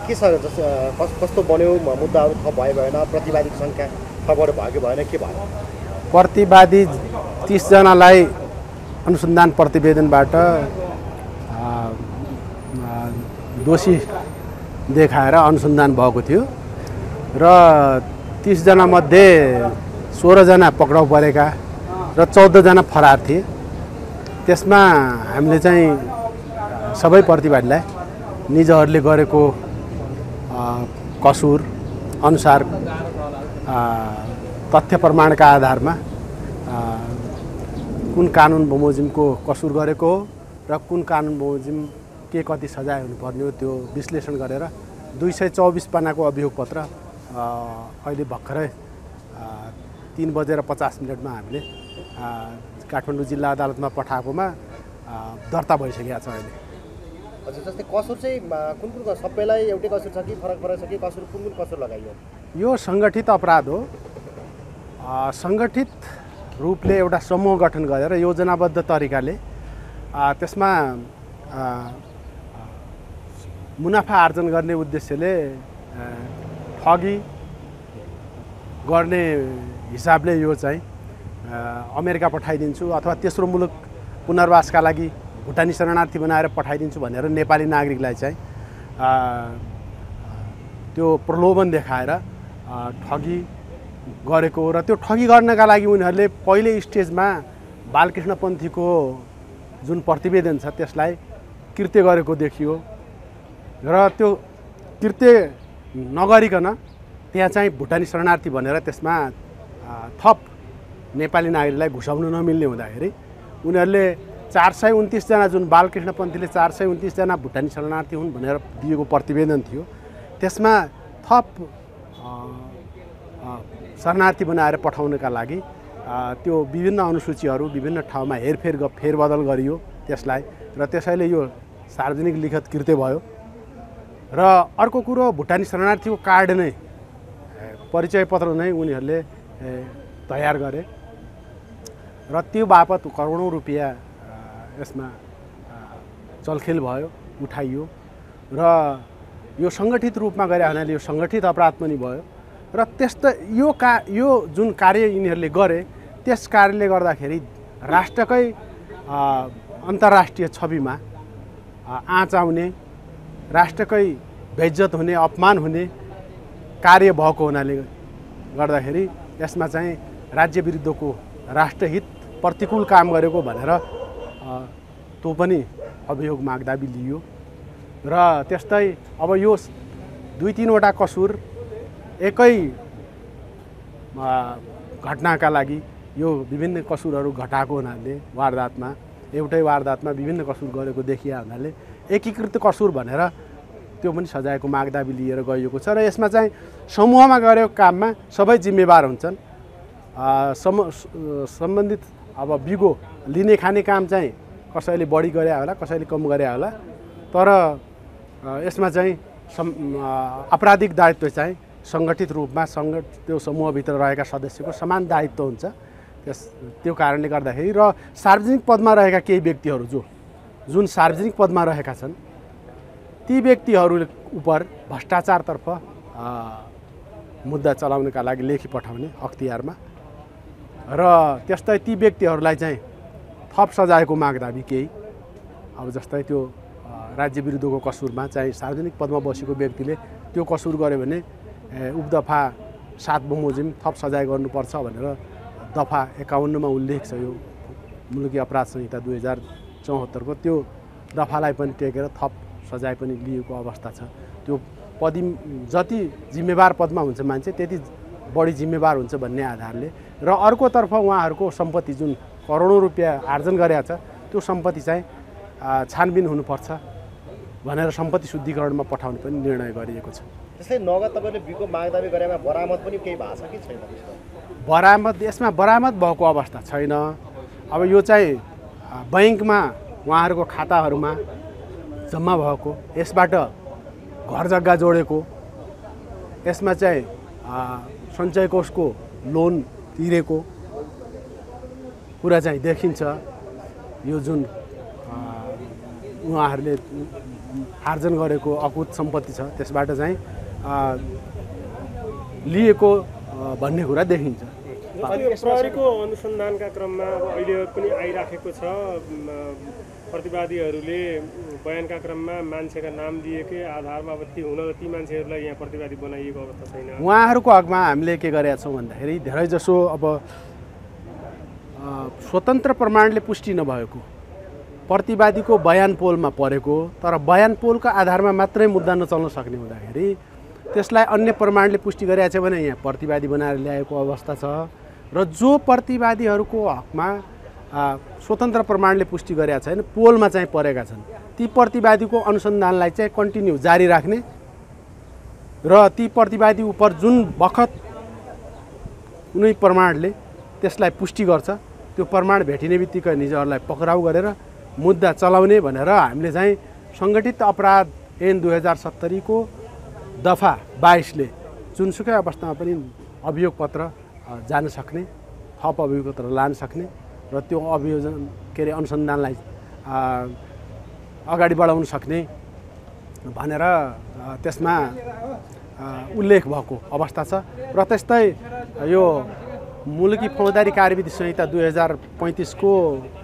के छ कस्तो बन्यो मुद्दाहरू थप भयो भएन प्रतिवादीको सङ्ख्या थपबाट भयो कि भएन के भयो प्रतिवादी 30 जनालाई अनुसन्धान प्रतिवेदनबाट दोषी देखाएर अनुसन्धान भएको थियो र 30 जना मध्ये 16 जना पक्राउ परेका र 14 जना फरार थिए। त्यसमा हामीले चाहिँ सबै प्रतिवादीलाई निजहरूले गरेको कसुर अनुसार तथ्य प्रमाणका आधारमा कुन कानुन बमोजिमको कसुर गरेको हो र कुन कानुन बमोजिम के कति सजाय हुनुपर्ने हो त्यो विश्लेषण गरेर 224 पानाको अभियोग पत्र अहिले भर्खरै 3:50 हामीले काठमाडौँ जिल्ला अदालतमा पठाएकोमा दर्ता भइसकेको छ। अहिले हजुर जस्तै कसुर चाहिँ कुन कुन सबैलाई एउटै कसुर छ कि फरक फरक छ कि कसुर कुन कसुर लगाइयो? यो सङ्गठित अपराध हो। सङ्गठित रूपले एउटा समूह गठन गरेर योजनाबद्ध तरिकाले त्यसमा मुनाफा आर्जन गर्ने उद्देश्यले ठगी गर्ने हिसाबले यो चाहिँ अमेरिका पठाइदिन्छु अथवा तेस्रो मुलुक पुनर्वासका लागि भुटानी शरणार्थी बनाएर पठाइदिन्छु भनेर नेपाली नागरिकलाई चाहिँ त्यो प्रलोभन देखाएर ठगी गरेको र त्यो ठगी गर्नका लागि उनीहरूले पहिले स्टेजमा बालकृष्णपन्थीको जुन प्रतिवेदन छ त्यसलाई कृत्य गरेको देखियो र त्यो कृत्य नगरिकन त्यहाँ चाहिँ भुटानी शरणार्थी भनेर त्यसमा थप नेपाली नागरिकलाई घुसाउन नमिल्ने हुँदाखेरि उनीहरूले 429 जना जुन बालकृष्णपन्थीले 429 जना भुटानी शरणार्थी हुन् भनेर दिएको प्रतिवेदन थियो त्यसमा थप शरणार्थी बनाएर पठाउनका लागि त्यो विभिन्न अनुसूचीहरू विभिन्न ठाउँमा फेरबदल गरियो त्यसलाई र त्यसैले यो सार्वजनिक लिखित कृत्य भयो। र अर्को कुरो भुटानी शरणार्थीको कार्ड नै परिचय पत्र नै उनीहरूले तयार गरे र त्यो बापत करोडौँ रुपियाँ यसमा चलखेल भयो उठाइयो र यो सङ्गठित रूपमा गरे हुनाले यो सङ्गठित अपराध पनि भयो र यो जुन कार्य यिनीहरूले गरे त्यस कार्यले गर्दाखेरि राष्ट्रकै अन्तर्राष्ट्रिय छविमा आँच आउने राष्ट्रकै बेइज्जत हुने अपमान हुने कार्य भएको हुनाले गर्दाखेरि यसमा चाहिँ राज्य विरुद्धको राष्ट्रहित प्रतिकूल काम गरेको भनेर त्यो पनि अभियोग माग्दाबी लियो र त्यस्तै अब यो 2-3वटा कसुर एकै घटनाका लागि यो विभिन्न कसुरहरू घटाएको हुनाले वारदातमा एउटै वारदातमा विभिन्न कसुर गरेको देखिया हुनाले एकीकृत कसुर भनेर त्यो पनि सजायको मागदाबी लिएर गइएको छ र यसमा चाहिँ समूहमा गरेको काममा सबै जिम्मेवार हुन्छन्। सम्बन्धित अब बिगो लिने खाने काम चाहिँ कसैले बढी गरे होला कसैले कम गरे होला तर यसमा चाहिँ आपराधिक दायित्व चाहिँ सङ्गठित रूपमा त्यो समूहभित्र रहेका सदस्यको समान दायित्व हुन्छ। त्यो कारणले गर्दाखेरि र सार्वजनिक पदमा रहेका केही व्यक्तिहरू जुन सार्वजनिक पदमा रहेका छन् ती व्यक्तिहरू उप भ्रष्टाचारतर्फ मुद्दा चलाउनका लागि लेखी पठाउने अख्तियारमा र त्यस्तै ती व्यक्तिहरूलाई चाहिँ थप सजायको मागदाबी केही अब जस्तै त्यो राज्य विरुद्धको कसुरमा चाहिँ सार्वजनिक पदमा बसेको व्यक्तिले त्यो कसुर गर्यो भने उपदफा 7 बमोजिम थप सजाय गर्नुपर्छ भनेर दफा 51 मा उल्लेख छ यो मुलुकी अपराध संहिता 2074 को त्यो दफालाई पनि टेकेर थप सजाय पनि लिएको अवस्था छ। त्यो पद जति जिम्मेवार पदमा हुन्छ मान्छे त्यति बढी जिम्मेवार हुन्छ भन्ने आधारले र अर्कोतर्फ उहाँहरूको सम्पत्ति जुन करोडौं रुपियाँ आर्जन गरेका छ त्यो सम्पत्ति चाहिँ छानबिन हुनुपर्छ भनेर सम्पत्ति शुद्धिकरणमा पठाउने पनि निर्णय गरिएको छ। त्यसै नगद तपाईले बिको मागदाबी गरेमा बरामद पनि केही भएको छ कि छैन? बरामद यसमा बरामद भएको अवस्था छैन। अब यो चाहिँ बैंकमा उहाँहरूको खाताहरूमा जम्मा भएको यसबाट घर जग्गा जोडेको यसमा चाहिँ सञ्चय कोषको लोन तिरेको कुरा चाहिँ देखिन्छ। यो जुन उहाँहरूले आर्जन गरेको अकुत सम्पत्ति छ त्यसबाट चाहिँ लिएको भन्ने कुरा देखिन्छ। प्रहरीको अनुसन्धानका क्रममा अब अहिले पनि आइराखेको छ प्रतिवादीहरूले बयानका क्रममा मान्छेका नाम दिएकै आधारमा अब ती मान्छेहरूलाई यहाँ प्रतिवादी बनाइएको अवस्था छैन। उहाँहरूको हकमा हामीले के गरेका छौँ भन्दाखेरि धेरैजसो अब स्वतन्त्र प्रमाणले पुष्टि नभएको प्रतिवादीको बयान पोलमा परेको तर बयान पोलको आधारमा मात्रै मुद्दा नचल्न सक्ने हुँदाखेरि त्यसलाई अन्य प्रमाणले पुष्टि गरेका छ भने यहाँ प्रतिवादी बनाएर ल्याएको अवस्था छ र जो प्रतिवादीहरूको हकमा स्वतन्त्र प्रमाणले पुष्टि गरेका छैन पोलमा चाहिँ परेका छन् ती प्रतिवादीको अनुसन्धानलाई चाहिँ कन्टिन्यू जारी राख्ने र ती प्रतिवादी उप जुन बखत कुनै प्रमाणले त्यसलाई पुष्टि गर्छ त्यो प्रमाण भेटिने बित्तिकै निजहरूलाई पक्राउ गरेर मुद्दा चलाउने भनेर हामीले चाहिँ सङ्गठित अपराध ऐन 2070 को दफा 22 ले जुनसुकै अवस्थामा पनि अभियोग पत्र जान सक्ने थप अभियोग पत्र लान सक्ने र त्यो अभियोजन के अरे अनुसन्धानलाई अगाडि बढाउन सक्ने भनेर त्यसमा उल्लेख भएको अवस्था छ र त्यस्तै यो मुलकी फौजदारी कार्यविधि संहिता 2035 को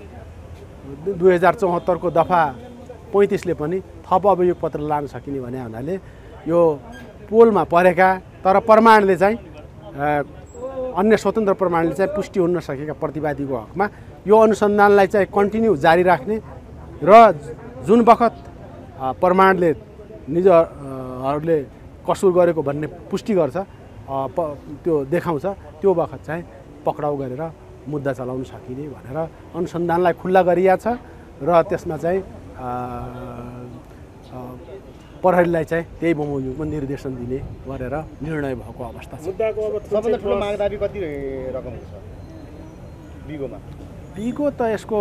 2074 को दफा 35 ले पनि थप अभियोग पत्र लान सकिने भने हुनाले यो पोलमा परेका तर प्रमाणले चाहिँ अन्य स्वतन्त्र प्रमाणले चाहिँ पुष्टि हुन नसकेका प्रतिवादीको हकमा यो अनुसन्धानलाई चाहिँ कन्टिन्यू जारी राख्ने र जुन बखत प्रमाणले निजहरूले कसुर गरेको भन्ने पुष्टि गर्छ त्यो देखाउँछ त्यो बखत चाहिँ पक्राउ गरेर मुद्दा चलाउन सकिने भनेर अनुसन्धानलाई खुल्ला गरिया छ र त्यसमा चाहिँ प्रहरीलाई चाहिँ त्यही बमोजिमको निर्देशन दिने गरेर निर्णय भएको अवस्था छ। मुद्दाको अब सबभन्दा ठुलो मागदाबी कति रकम छ बिगोमा? बिगो त यसको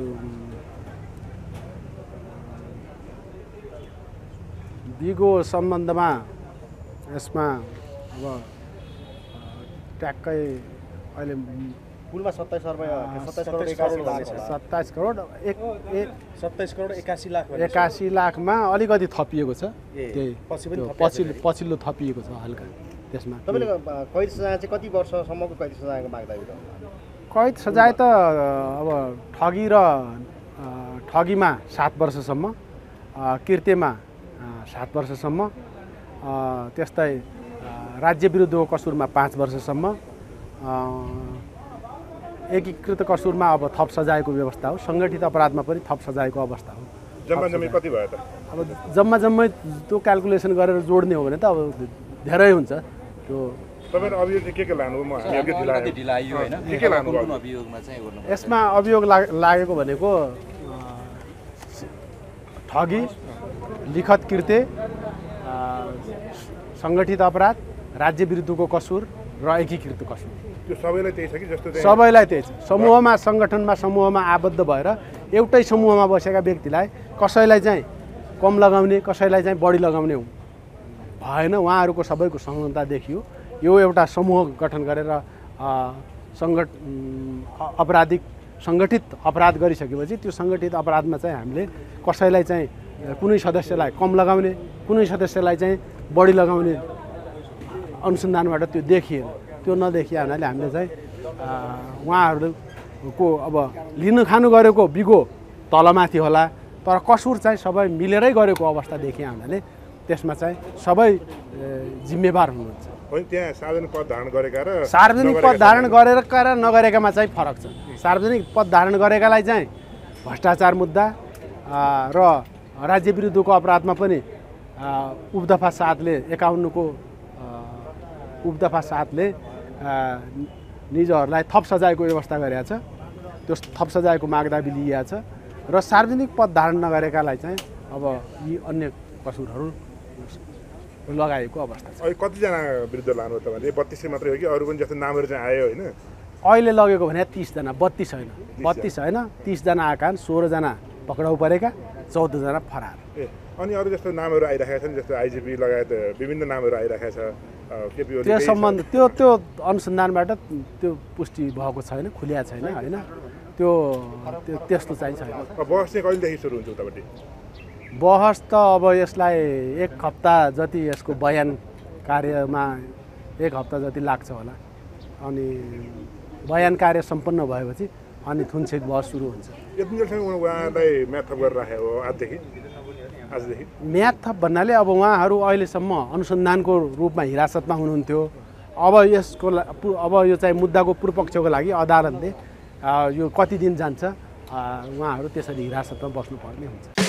बिगो सम्बन्धमा यसमा अब ट्याक्कै अहिले पुलमा 27 करोड 27 करोड 27 करोड 81 लाख 81 लाखमा अलिकति थपिएको छ त्यही पछि पछिल्लो थपिएको छ हल्का त्यसमा। तपाईँले कैद सजाय चाहिँ कति वर्षसम्मको कैद सजायको मागदाबी छ? कैद सजाय त अब ठगीमा 7 वर्षसम्म कृत्यमा 7 वर्षसम्म त्यस्तै राज्य विरुद्धको कसुरमा 5 वर्षसम्म एकीकृत कसुरमा अब थप सजायको व्यवस्था हो सङ्गठित अपराधमा पनि थप सजायको अवस्था हो। जम्मै कति भयो त? अब जम्मै त्यो क्याल्कुलेसन गरेर जोड्ने हो भने त अब धेरै हुन्छ त्यो। तपाईहरु अभियोग के लानु म हामीहरुले ढिलाइयो हैन के लानु कुन अभियोगमा चाहिँ गर्नु? यसमा अभियोग लागेको भनेको ठगी लिखत कृत्य सङ्गठित अपराध राज्य विरुद्धको कसुर र एकीकृत कसुर त्यो सबैलाई त्यही छ कि जस्तो चाहिँ सबैलाई त्यही छ। समूहमा सङ्गठनमा समूहमा आबद्ध भएर एउटै समूहमा बसेका व्यक्तिलाई कसैलाई चाहिँ कम लगाउने कसैलाई चाहिँ बढी लगाउने भएन। उहाँहरूको सबैको संलग्नता देखियो। यो एउटा समूह गठन गरेर आपराधिक सङ्गठित अपराध गरिसकेपछि त्यो सङ्गठित अपराधमा चाहिँ हामीले कसैलाई चाहिँ कुनै सदस्यलाई कम लगाउने कुनै सदस्यलाई चाहिँ बढी लगाउने अनुसन्धानबाट त्यो देखिएन। त्यो नदेखिए हुनाले हामीले चाहिँ उहाँहरूको अब लिनु खानु गरेको बिगो तलमाथि होला तर कसुर चाहिँ सबै मिलेरै गरेको अवस्था देखिए हुनाले त्यसमा चाहिँ सबै जिम्मेवार हुनुहुन्छ। त्यहाँ सार्वजनिक पद धारण गरेका र सार्वजनिक पद धारण गरेका र नगरेकामा चाहिँ फरक छ। सार्वजनिक पद धारण गरेकालाई चाहिँ भ्रष्टाचार मुद्दा र राज्य विरुद्धको अपराधमा पनि उपदफा 7 ले 51 को उपदफा 7 ले निजहरूलाई थप सजायको व्यवस्था गरेका छ। त्यो थप सजायको मागदाबी लिइएको छ र सार्वजनिक पद धारण नगरेकालाई चाहिँ अब यी अन्य कसुरहरू लगाएको अवस्था छ। अहिले कतिजना विरुद्ध लानु त भने 32 मात्रै हो कि अरू पनि जस्तो नामहरू चाहिँ आयो होइन? अहिले लगेको भने 30 जना 32 होइन 32 होइन 30 जना आएका 16 जना पक्राउ परेका 14 जना फरार। अनि अरू जस्तो नामहरू आइराखेका छन् जस्तो आइजिपी लगायत विभिन्न नामहरू आइराखेका छ केपी ओली त्यो सम्बन्ध त्यो अनुसन्धानबाट त्यो पुष्टि भएको छैन खुलिया छैन होइन त्यो त्यस्तो चाहिँ छैन। बहस चाहिँ कहिलेदेखि सुरु हुन्छ उतापट्टि? बहस त अब यसलाई 1 हप्ता जति यसको बयान कार्यमा 1 हप्ता जति लाग्छ होला। अनि बयान कार्य सम्पन्न भएपछि अनि थुनछेक बहस सुरु हुन्छ। यतिन्जेलसम्म उहाँलाई म्याद थप गरेर राखेको हो आजदेखि? म्याद थप भन्नाले अब उहाँहरू अहिलेसम्म अनुसन्धानको रूपमा हिरासतमा हुनुहुन्थ्यो। अब यो चाहिँ मुद्दाको पूर्वपक्षको लागि अदालतले यो कति दिन जान्छ उहाँहरू त्यसरी हिरासतमा बस्नुपर्ने हुन्छ।